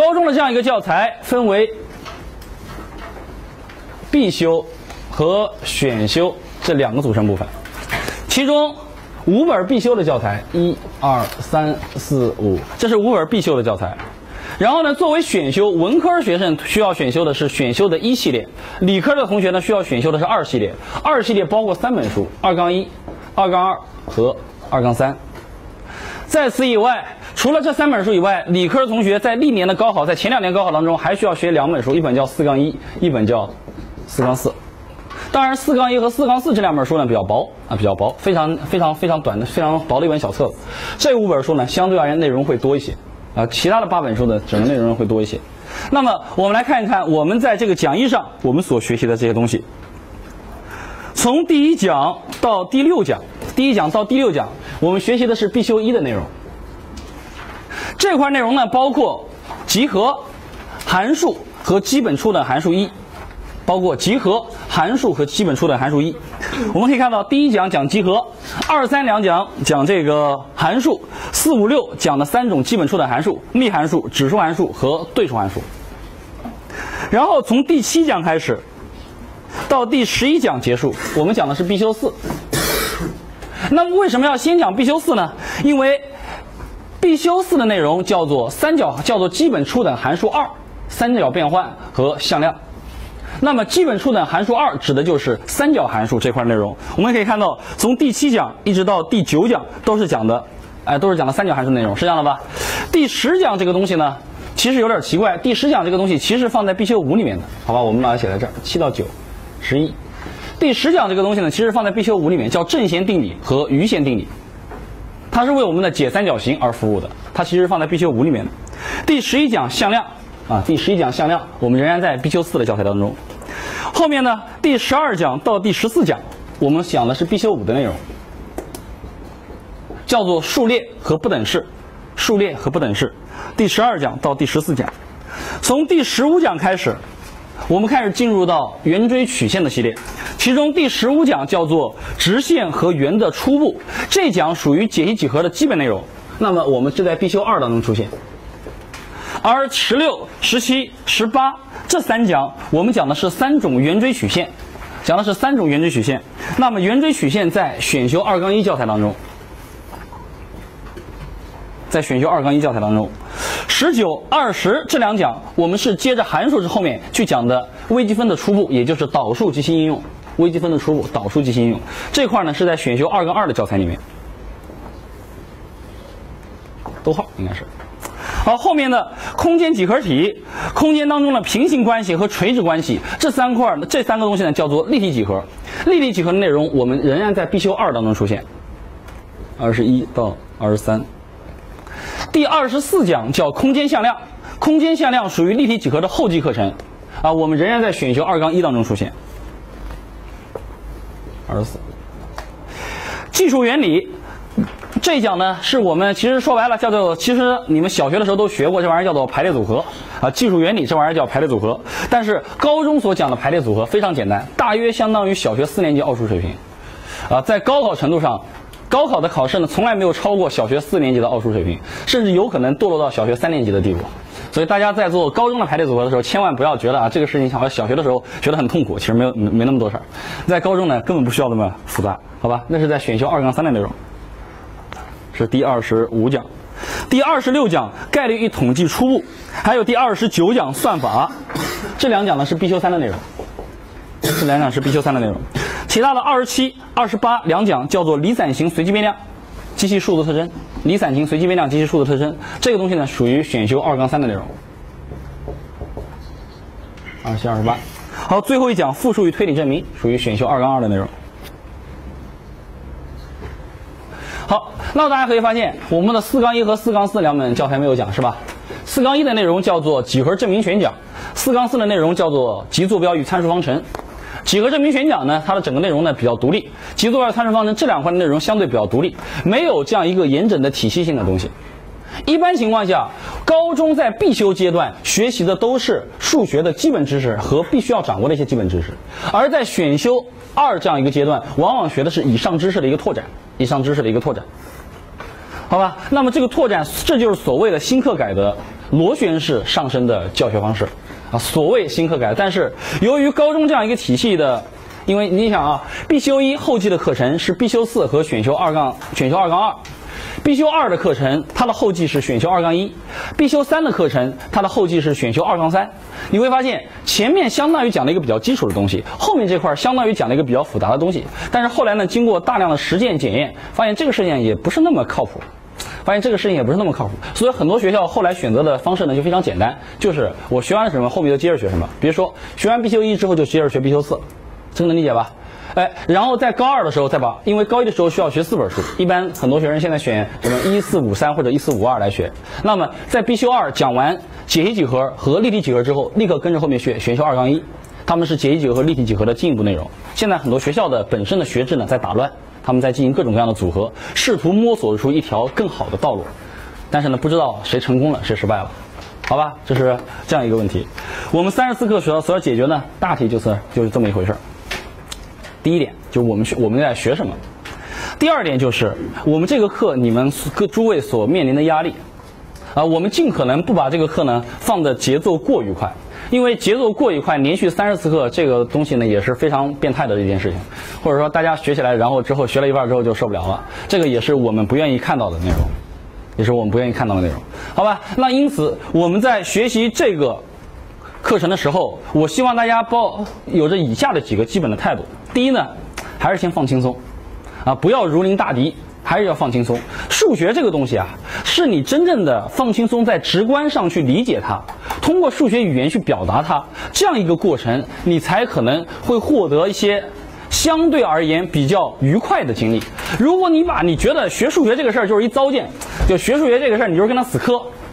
高中的这样一个教材分为必修和选修这2个组成部分，其中5本必修的教材，1、2、3、4、5，这是5本必修的教材。然后呢，作为选修，文科学生需要选修的是选修的1系列，理科的同学呢需要选修的是2系列。2系列包括3本书，2-1、2-2和2-3。在此以外，除了这3本书以外，理科的同学在历年的高考，在前2年高考当中还需要学2本书，一本叫4-1，一本叫4-4。当然，4-1和4-4这2本书呢比较薄，非常短的、非常薄的一本小册子。这5本书呢相对而言内容会多一些。其他的8本书的整个内容会多一些。那么我们来看一看我们在这个讲义上我们所学习的这些东西。从第1讲到第6讲，我们学习的是必修1的内容。这块内容呢包括集合、函数和基本初等函数1，包括集合、函数和基本初等函数1。我们可以看到，第1讲讲集合，2、3两讲讲这个函数，4、5、6讲的3种基本初等函数：幂函数、指数函数和对数函数。然后从第7讲开始到第11讲结束，我们讲的是必修4。那么为什么要先讲必修4呢？因为必修4的内容叫做基本初等函数2、三角变换和向量。那么基本初等函数2指的就是三角函数这块内容。我们可以看到，从第7讲一直到第9讲都是讲的三角函数内容，是这样的吧？第10讲这个东西呢，其实有点奇怪。第10讲这个东西其实放在必修5里面的，好吧？我们把它写在这儿，7到9、11。第10讲这个东西呢，其实放在必修5里面，叫正弦定理和余弦定理，它是为我们的解三角形而服务的，它其实放在必修5里面的。第11讲向量。第11讲向量，我们仍然在必修4的教材当中。后面呢，第12讲到第14讲，我们讲的是必修5的内容，叫做数列和不等式。第12讲到第14讲，从第15讲开始，我们开始进入到圆锥曲线的系列，其中第15讲叫做直线和圆的初步，这讲属于解析几何的基本内容。那么我们是在必修2当中出现。而16、17、18这3讲，我们讲的是3种圆锥曲线，那么圆锥曲线在选修2-1教材当中，19、20这2讲，我们是接着函数之后面去讲的微积分的初步，也就是导数及其应用。这块呢是在选修2-2的教材里面，逗号应该是。好，后面的空间几何体，空间当中的平行关系和垂直关系，这3个东西呢叫做立体几何。立体几何的内容我们仍然在必修2当中出现，21到23。第24讲叫空间向量，空间向量属于立体几何的后继课程，我们仍然在选修2-1当中出现。24。技术原理。这一讲呢，是我们其实说白了其实你们小学的时候都学过，这玩意儿叫做排列组合技术原理这玩意儿叫排列组合。但是高中所讲的排列组合非常简单，大约相当于小学4年级奥数水平在高考程度上，高考的考试呢从来没有超过小学4年级的奥数水平，甚至有可能堕落到小学3年级的地步。所以大家在做高中的排列组合的时候，千万不要觉得这个事情小学的时候觉得很痛苦，其实没那么多事儿。在高中呢根本不需要那么复杂，好吧？那是在选修2-3的内容。是第25讲，第26讲概率与统计初步，还有第29讲算法，这2讲呢是必修3的内容，其他的27、28两讲叫做离散型随机变量机器数字特征，这个东西呢属于选修2-3的内容。27、28。好，最后一讲复数与推理证明属于选修2-2的内容。好，那大家可以发现，我们的4-1和4-4两本教材没有讲，是吧？4-1的内容叫做几何证明选讲，4-4的内容叫做极坐标与参数方程。几何证明选讲呢，它的整个内容呢比较独立，极坐标与参数方程这2块的内容相对比较独立，没有这样一个严整的体系性的东西。一般情况下，高中在必修阶段学习的都是数学的基本知识和必须要掌握的一些基本知识，而在选修2这样一个阶段，往往学的是以上知识的一个拓展，好吧？那么这个拓展，这就是所谓的新课改的螺旋式上升的教学方式啊，所谓新课改。但是由于高中这样一个体系的，因为你想啊，必修1后继的课程是必修4和选修2-2，必修2的课程它的后继是选修2-1，必修3的课程它的后继是选修2-3。你会发现前面相当于讲了一个比较基础的东西，后面这块相当于讲了一个比较复杂的东西。但是后来呢，经过大量的实践检验，发现这个事情也不是那么靠谱。所以很多学校后来选择的方式呢就非常简单，就是我学完什么后面就接着学什么。比如说学完必修1之后就接着学必修4，这个能理解吧？然后在高2的时候再把，因为高1的时候需要学4本书，一般很多学生现在选什么1453或者1452来学。那么在必修2讲完解析几何和立体几何之后，立刻跟着后面学选修2-1，他们是解析几何和立体几何的进一步内容。现在很多学校的本身的学制呢在打乱，他们在进行各种各样的组合，试图摸索出一条更好的道路，但是呢不知道谁成功了谁失败了，好吧？这是这样一个问题。我们34课所要解决呢，大体就是这么一回事。第一点就是我们在学什么，第二点就是我们这个课你们诸位所面临的压力啊，我们尽可能不把这个课呢放的节奏过于快，因为节奏过于快，连续30次课这个东西呢也是非常变态的一件事情，或者说大家学起来，然后之后学了一半之后就受不了了，这个也是我们不愿意看到的内容，好吧？那因此我们在学习这个课程的时候，我希望大家有着以下的几个基本的态度。第一呢，还是先放轻松啊，不要如临大敌，还是要放轻松。数学这个东西啊，是你真正的放轻松，在直观上去理解它，通过数学语言去表达它，这样一个过程，你才可能会获得一些相对而言比较愉快的经历。如果你觉得学数学这个事儿就是一糟践，就学数学这个事儿你就是跟他死磕，